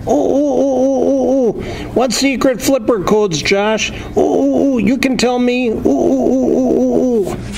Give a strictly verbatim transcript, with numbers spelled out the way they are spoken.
ooh, ooh, ooh, ooh, ooh. What secret flipper codes, Josh? Ooh, ooh, ooh, you can tell me. Ooh, ooh, ooh, ooh, ooh.